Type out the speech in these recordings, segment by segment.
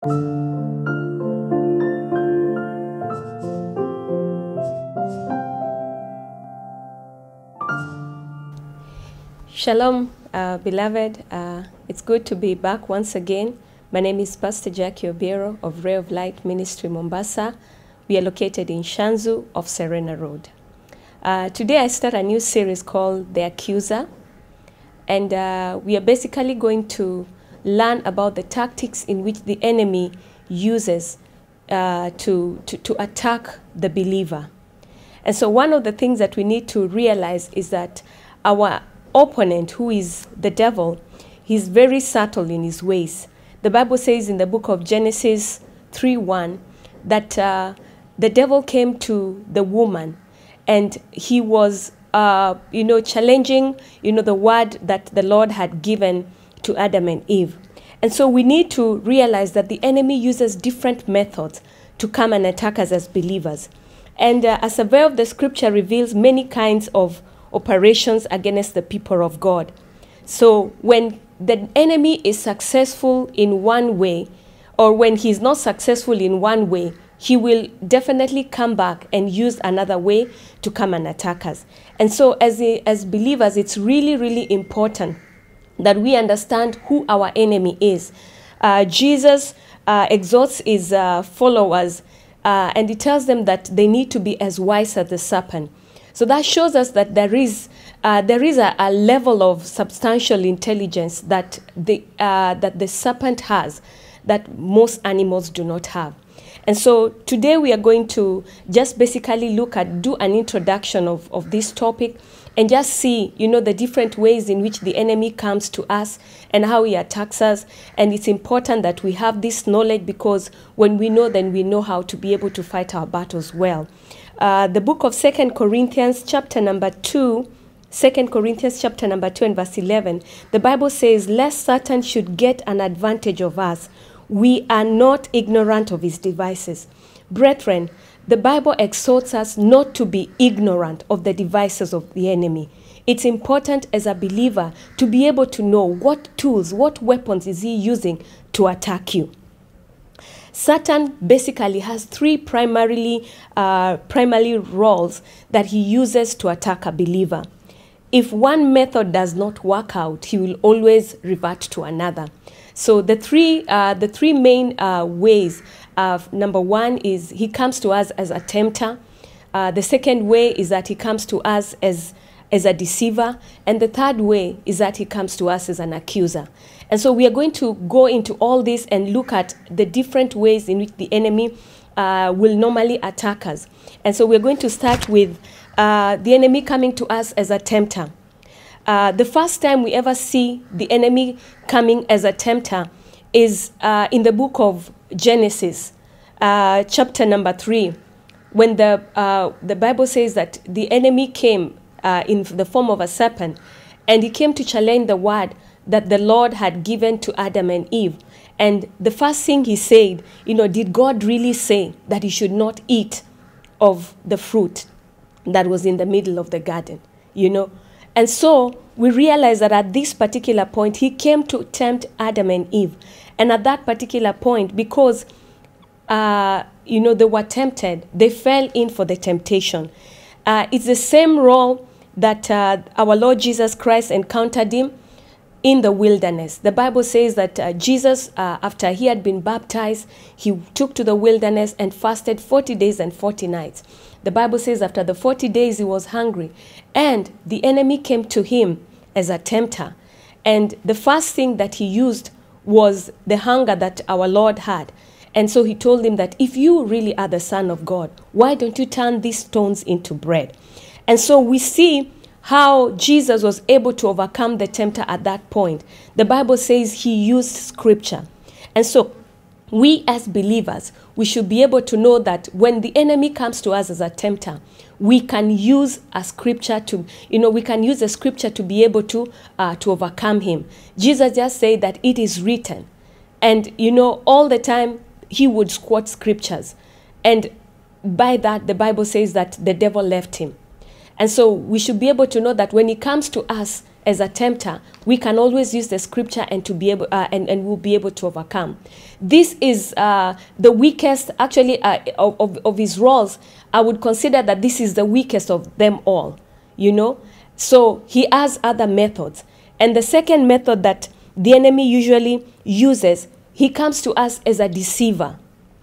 Shalom, beloved. It's good to be back once again. My name is Pastor Jackie Obiero of Ray of Light Ministry, Mombasa. We are located in Shanzu off Serena Road. Today I start a new series called The Accuser. And we are basically going to learn about the tactics in which the enemy uses to attack the believer. And so one of the things that we need to realize is that our opponent, who is the devil, he's very subtle in his ways. The Bible says in the book of Genesis 3:1 that the devil came to the woman and he was challenging the word that the Lord had given to Adam and Eve. And so we need to realize that the enemy uses different methods to come and attack us as believers. And as a way of the scripture reveals many kinds of operations against the people of God. So when the enemy is successful in one way, or when he's not successful in one way, he will definitely come back and use another way to come and attack us. And so as believers, it's really, really important that we understand who our enemy is. Jesus exhorts his followers and he tells them that they need to be as wise as the serpent. So that shows us that there is a level of substantial intelligence that the serpent has that most animals do not have. And so today we are going to just basically do an introduction of this topic and just see, the different ways in which the enemy comes to us and how he attacks us. And it's important that we have this knowledge, because when we know, then we know how to be able to fight our battles well. The book of 2 Corinthians chapter number 2, 2 Corinthians chapter number 2 and verse 11, the Bible says, "Lest Satan should get an advantage of us, we are not ignorant of his devices." Brethren, the Bible exhorts us not to be ignorant of the devices of the enemy. It's important as a believer to be able to know what tools, what weapons is he using to attack you. Satan basically has three primary roles that he uses to attack a believer. If one method does not work out, he will always revert to another. So the three main ways. Number one is he comes to us as a tempter. The second way is that he comes to us as a deceiver. And the third way is that he comes to us as an accuser. And so we are going to go into all this and look at the different ways in which the enemy will normally attack us. And so we're going to start with the enemy coming to us as a tempter. The first time we ever see the enemy coming as a tempter is in the book of Genesis, chapter number 3, when the Bible says that the enemy came in the form of a serpent, and he came to challenge the word that the Lord had given to Adam and Eve. And the first thing he said, did God really say that he should not eat of the fruit that was in the middle of the garden? And so we realize that at this particular point, he came to tempt Adam and Eve. And at that particular point, because, they were tempted, they fell in for the temptation. It's the same role that our Lord Jesus Christ encountered him in the wilderness. The Bible says that Jesus, after he had been baptized, he took to the wilderness and fasted 40 days and 40 nights. The Bible says after the 40 days he was hungry, and the enemy came to him as a tempter. And the first thing that he used was the hunger that our Lord had. And so he told him that if you really are the Son of God, why don't you turn these stones into bread? And so we see how Jesus was able to overcome the tempter at that point. The Bible says he used scripture. And so we as believers, we should be able to know that when the enemy comes to us as a tempter, we can use a scripture to, we can use a scripture to be able to overcome him. Jesus just said that it is written. And, all the time he would quote scriptures. And by that, the Bible says that the devil left him. And so we should be able to know that when he comes to us as a tempter, we can always use the scripture and to be able and we'll be able to overcome. This is the weakest, actually, of his roles. I would consider that this is the weakest of them all, you know. So he has other methods. And the second method that the enemy usually uses, he comes to us as a deceiver.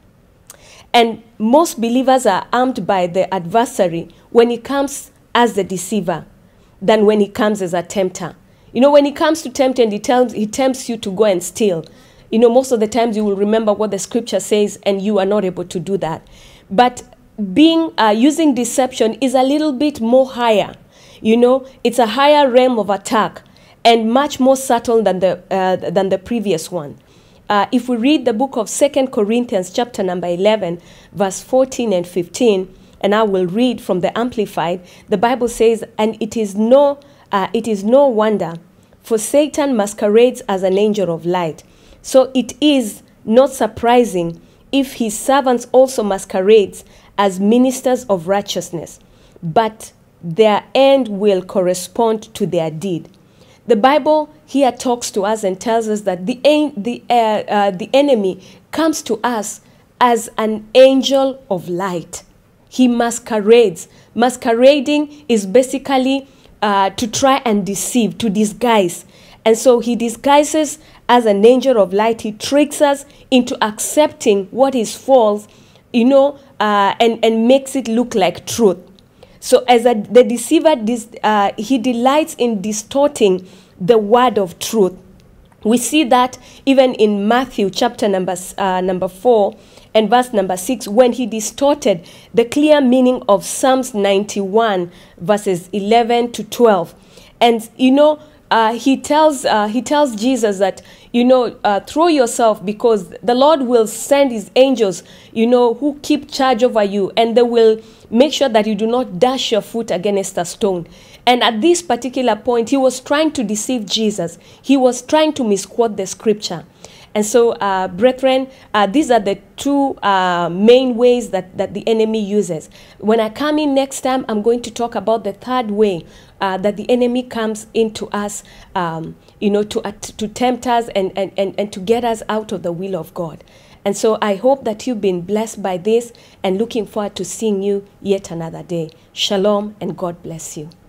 And most believers are armed by the adversary when he comes as the deceiver than when he comes as a tempter. You know, when he comes to tempt and he tempts you to go and steal, you know, most of the times you will remember what the scripture says and you are not able to do that. But using deception is a little bit more higher. You know, it's a higher realm of attack and much more subtle than the previous one. If we read the book of 2 Corinthians chapter number 11, verse 14 and 15, and I will read from the Amplified, the Bible says, and it is no wonder, for Satan masquerades as an angel of light. So it is not surprising if his servants also masquerades as ministers of righteousness, but their end will correspond to their deed. The Bible here talks to us and tells us that the enemy comes to us as an angel of light. He masquerades. Masquerading is basically to try and deceive, to disguise. And so he disguises as an angel of light. He tricks us into accepting what is false, you know, and makes it look like truth. So as the deceiver, he delights in distorting the word of truth. We see that even in Matthew chapter number 4 and verse number 6, when he distorted the clear meaning of Psalms 91 verses 11 to 12. And, you know, he tells Jesus that, you know, throw yourself, because the Lord will send his angels, you know, who keep charge over you, and they will make sure that you do not dash your foot against a stone. And at this particular point, he was trying to deceive Jesus. He was trying to misquote the scripture. And so, brethren, these are the two main ways that the enemy uses. When I come in next time, I'm going to talk about the third way that the enemy comes into us, you know, to tempt us and to get us out of the will of God. And so I hope that you've been blessed by this, and looking forward to seeing you yet another day. Shalom, and God bless you.